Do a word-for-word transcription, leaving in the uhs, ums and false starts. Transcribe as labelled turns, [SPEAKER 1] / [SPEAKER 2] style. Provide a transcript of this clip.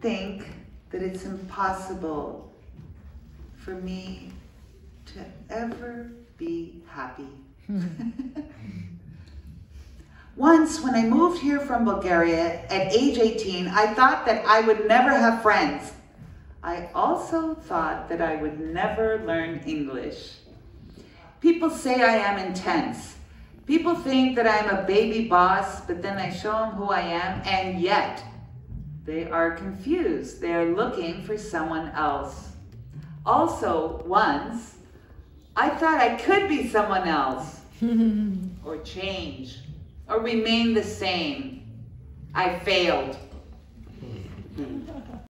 [SPEAKER 1] think that it's impossible for me to ever be happy. Once, when I moved here from Bulgaria at age eighteen, I thought that I would never have friends. I also thought that I would never learn English. People say I am intense. People think that I'm a baby boss, but then I show them who I am, and yet they are confused. They're looking for someone else. Also, once, I thought I could be someone else, or change, or remain the same. I failed.